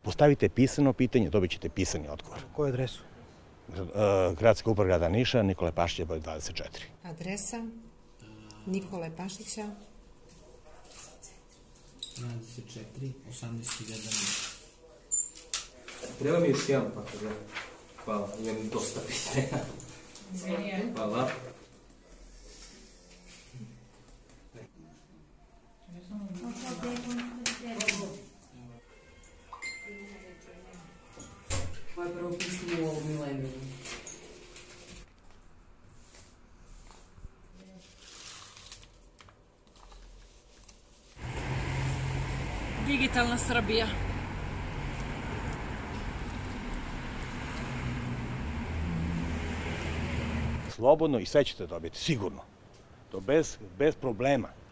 Postavite pisano pitanje, dobit ćete pisani odgovor. Koju adresu? Gradska uprava grada Niša, Nikole Pašića, broj 24. Adresa Nikole Pašića 24, 18.001. Treba mi još jedan papir, da? Hvala, imam dosta pitanja. Hvala. Ovo je prvo pismo u ovom milenijumu. Digitalna Srbija. Slobodno i sve ćete dobiti, sigurno. To bez problema.